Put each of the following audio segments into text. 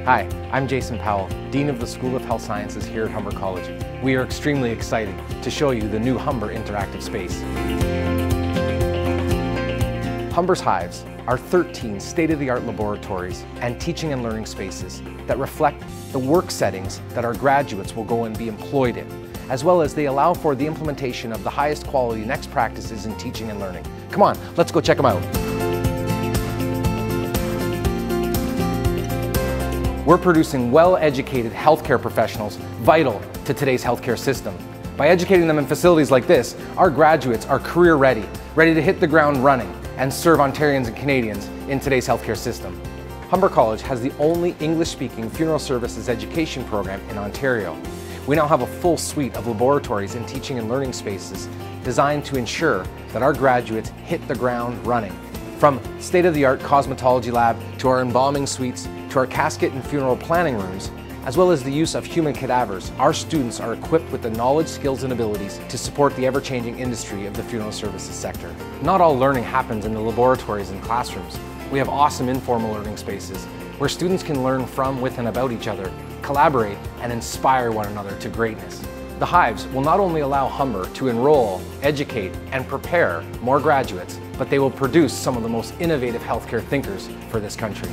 Hi, I'm Jason Powell, Dean of the School of Health Sciences here at Humber College. We are extremely excited to show you the new Humber Interactive Space. Humber's HIVES are 13 state-of-the-art laboratories and teaching and learning spaces that reflect the work settings that our graduates will go and be employed in, as well as they allow for the implementation of the highest quality next practices in teaching and learning. Come on, let's go check them out. We're producing well-educated healthcare professionals vital to today's healthcare system. By educating them in facilities like this, our graduates are career ready to hit the ground running and serve Ontarians and Canadians in today's healthcare system. Humber College has the only English-speaking funeral services education program in Ontario. We now have a full suite of laboratories and teaching and learning spaces designed to ensure that our graduates hit the ground running. From state-of-the-art cosmetology lab to our embalming suites to our casket and funeral planning rooms, as well as the use of human cadavers, our students are equipped with the knowledge, skills, and abilities to support the ever-changing industry of the funeral services sector. Not all learning happens in the laboratories and classrooms. We have awesome informal learning spaces where students can learn from, with, and about each other, collaborate, and inspire one another to greatness. The HIVES will not only allow Humber to enroll, educate, and prepare more graduates, but they will produce some of the most innovative healthcare thinkers for this country.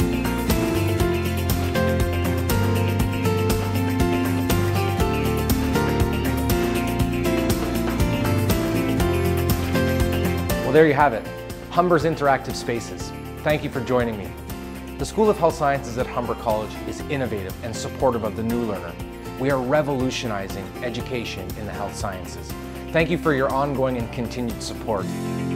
Well, there you have it, Humber's Interactive Spaces. Thank you for joining me. The School of Health Sciences at Humber College is innovative and supportive of the new learner. We are revolutionizing education in the health sciences. Thank you for your ongoing and continued support.